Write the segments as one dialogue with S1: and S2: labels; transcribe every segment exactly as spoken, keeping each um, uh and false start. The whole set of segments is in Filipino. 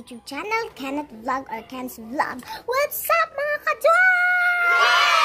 S1: YouTube channel, Kenneth Vlog or Ken's Vlog. What's up mga ka-dwarf?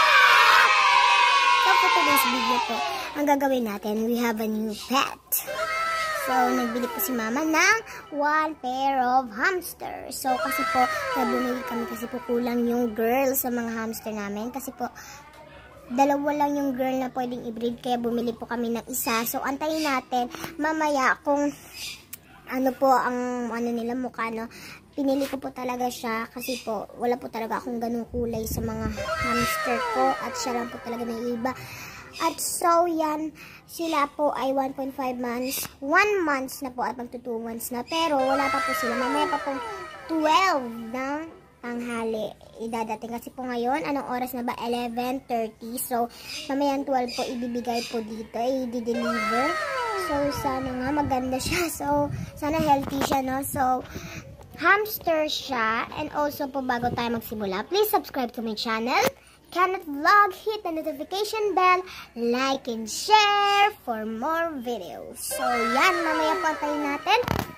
S1: So for today's video po, ang gagawin natin, we have a new pet. So nagbili po si mama ng one pair of hamster. So kasi po, bumili kami kasi po kulang yung girl sa mga hamster namin. Kasi po, dalawa lang yung girl na pwedeng i-breed, kaya bumili po kami ng isa. So antayin natin mamaya kung ano po ang ano nila mukha, no. Pinili ko po talaga siya kasi po wala po talaga akong ganung kulay sa mga hamster ko at siya lang po talaga may iba. At so yan, sila po ay one point five months, one months na po at magto two months na, pero wala pa po sila. Mamaya pa po twelve ng tanghali idadating kasi po ngayon, anong oras na ba? eleven thirty. So mamaya twelve po ibibigay po dito, i-deliver. So sana nga maganda siya, so sana healthy siya, no. So hamster siya. And also po, bago tayo magsimula, please subscribe to my channel, Kenneth Vlog. Hit the notification bell, like and share for more videos. So yan, mamaya po tayo natin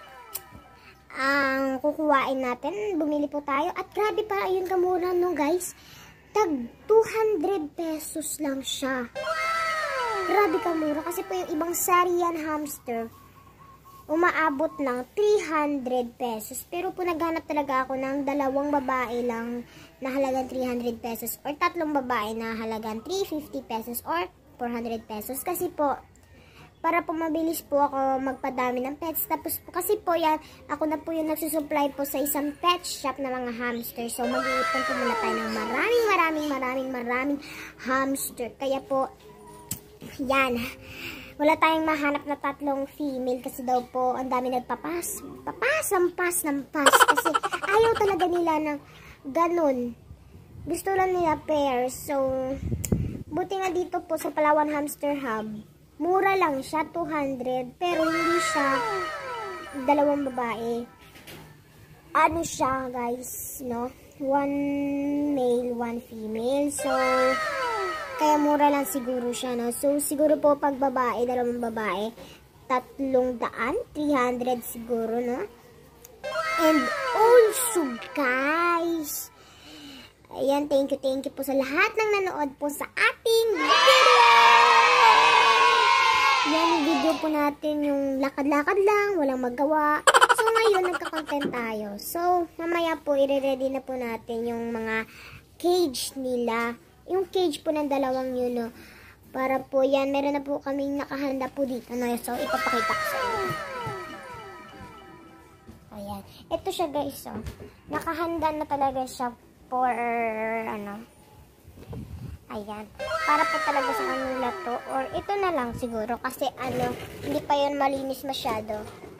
S1: ang kukuhain natin. Bumili po tayo at grabe pa, ayun kamura no guys, tag two hundred pesos lang siya. Grabe kamura kasi po yung ibang Syrian hamster umaabot ng three hundred pesos. Pero po naghanap talaga ako ng dalawang babae lang na halagang three hundred pesos or tatlong babae na halagang three hundred fifty pesos or four hundred pesos. Kasi po, para po mabilis po ako magpadami ng pets. Tapos po kasi po yan, ako na po yung nagsusupply po sa isang pet shop na mga hamster. So mag-iipon po muna tayo ng maraming maraming maraming maraming hamster. Kaya po, yan, wala tayong mahanap na tatlong female kasi daw po ang dami nagpapas, papas, ampas, nampas, kasi ayaw talaga nila ng ganun. Gusto lang nila pairs. So buti nga dito po sa Palawan Hamster Hub, mura lang siya, two hundred, pero hindi siya dalawang babae. Ano siya guys, no? One male, one female. So kaya mura lang siguro siya, no? So, siguro po pag babae, dalawang babae, tatlong daan, three hundred siguro, no? And also, guys, ayan, thank you, thank you po sa lahat ng nanood po sa ating video. Yan, video po natin yung lakad-lakad lang, walang magawa. So, ngayon, nagka-content tayo. So, mamaya po, i-ready na po natin yung mga cage nila. Yung cage po ng dalawang yun, no? Para po yan, meron na po kaming nakahanda po dito, no? So, ipapakita ko sa inyo. Ayan. Ito siya, guys, so. Nakahanda na talaga siya for, ano, ayan. Para po talaga sa kanila to. Or ito na lang siguro, kasi, ano, hindi pa yun malinis masyado.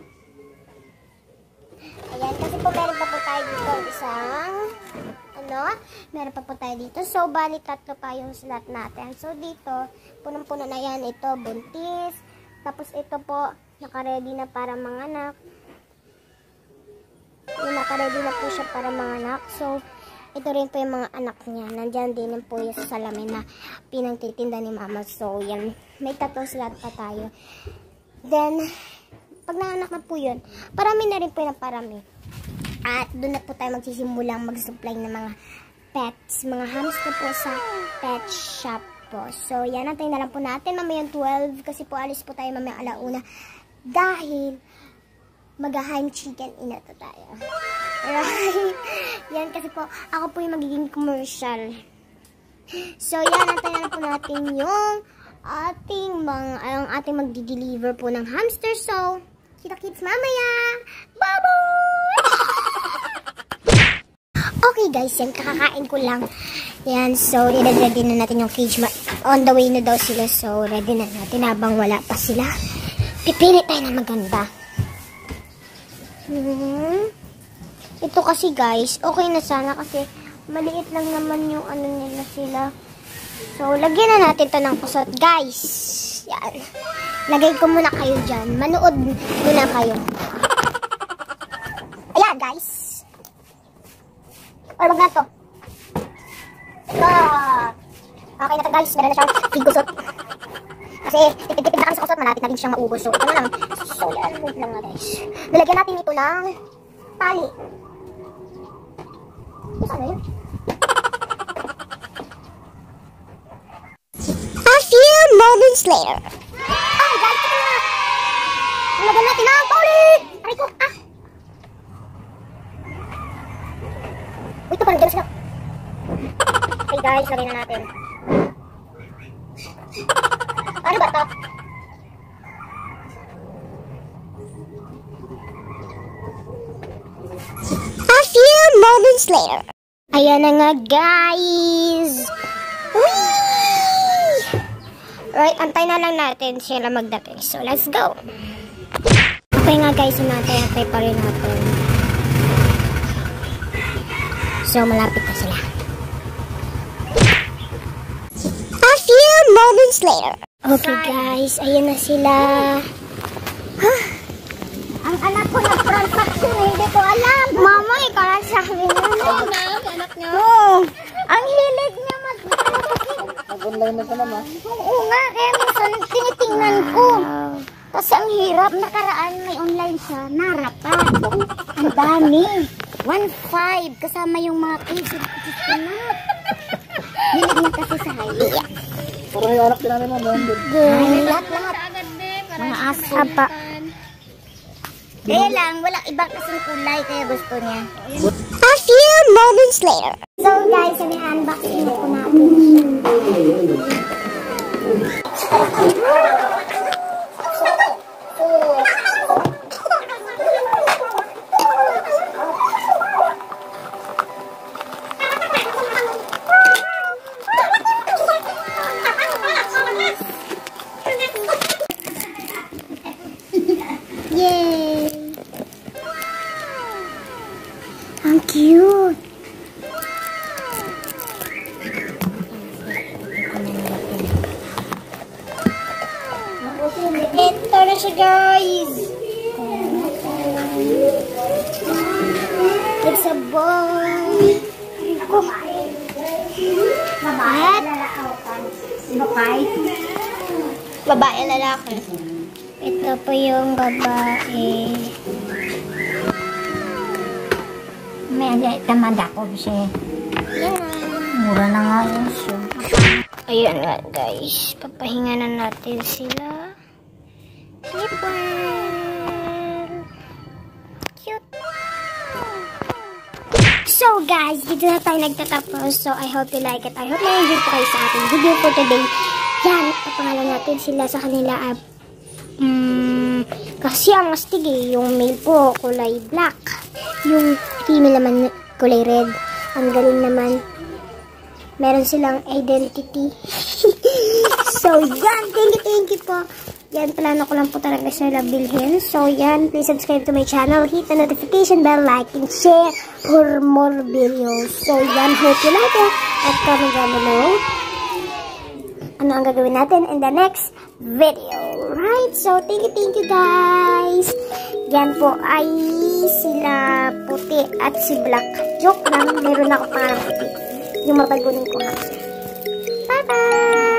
S1: Ayan, kasi po meron pa po tayo dito isang, ano, meron pa po tayo dito. So, bali tatlo pa yung slot natin. So, dito, punong-puno na yan. Ito, buntis. Tapos, ito po, nakaready na para manganak. Yung nakaready na po siya para manganak. So, ito rin po yung mga anak niya. Nandyan din po yung salamin na pinagtitinda ni mama. So, yan. May tatlo slot pa tayo. Then, pag nanganak na po yun, parami na rin po yung parami. At doon na po tayo magsisimulang mag-supply ng mga pets, mga hamster po sa pet shop po. So, yan, natin na lang po natin mamayang twelve kasi po alis po tayo mamayang alauna dahil mag-ham chicken inato tayo. Right? Yan, kasi po, ako po yung magiging commercial. So, yan, natin na lang po natin yung ating mga, ang ating magdi-deliver po ng hamster. So, kita-kits mamaya! Bye-bye! Okay guys, yan, kakakain ko lang. Yan, so, i-ready na natin yung cage. On the way na daw sila, so, ready na natin habang wala pa sila. Pipili tayo na maganda. Hmm. Ito kasi guys, okay na sana kasi maliit lang naman yung ano nila sila. So, lagyan na natin to ng kusot, guys. Yan. Lagay ko muna kayo dyan. Manood muna kayo. Ayan, guys. Or wag na to. Ah. Okay na to, guys. Meron na siyang free kusot. Kasi, tipid-tipid na kami sa kusot. Malapit na din siyang maubos. So, ito na lang. So, yan. Move lang na, guys. Nalagyan natin ito ng tali. A few moments later. Oh, guys, ito na. Nalagyan natin ang paulit. Aray ko, ah. Wait, ito parang dyan sila. Okay guys, lagay na natin. Ano ba ito? A few moments later. Ayan na nga guys. Whee! Right, antay na lang natin sila magdating. So, let's go. Okay nga guys, inantay-antay pa rin natin. So, malapit na sila. A few moments later. Okay guys, ayan na sila. Huh? Ang anak ko na front vaccine, hindi ko alam. Mama, ikaw lang sa akin. Ano na, anak niyo? Oo. Ang hilig niya mag-vaccine.
S2: Nag-online mo ka naman.
S1: Oo nga, kaya minsan tinitingnan ko. Kasi ang hirap, nakaraan may online siya, narapat. Ang dami. one five, kasama yung mga kids. Hilig niya kasi sa highlight.
S2: Puro yung anak tinanay mo, man.
S1: Lahat-lahat. Mga aso. Apa. Kaya lang, wala ibang kasing kulay, kaya gusto niya. A few moments later. So guys, yung unboxing na po natin. Yay! Ang cute! Ito na siya guys! It's a boy! Babae? Babae? Babae, lalaki. Ito po yung babae.
S3: May agay tamad ako kasi mura na nga yun siya.
S1: Ayan nga guys, papahinga na natin sila. Slipper. Cute. So guys, dito na tayo nagtatapos. So I hope you like it. I hope na-enjoy po kayo sa ating video for today. Yan, papangalan natin sila sa kanila. Uh, um, kasi ang astig eh, yung male po kulay black. Yung female naman kulay red. Ang galing naman. Meron silang identity. So, yan. Thank you, thank you po. Yan, plano ko lang po talaga sila bilhin. So, yan. Please subscribe to my channel. Hit the notification bell, like, and share for more videos. So, yan. Hope you like it. At comment down below ano ang gagawin natin in the next video. Right? So, thank you, thank you, guys. Yan po ay sila puti at si black. Joke lang. Meron ako pangalang puti. Yung matagunin ko hamster. Bye-bye!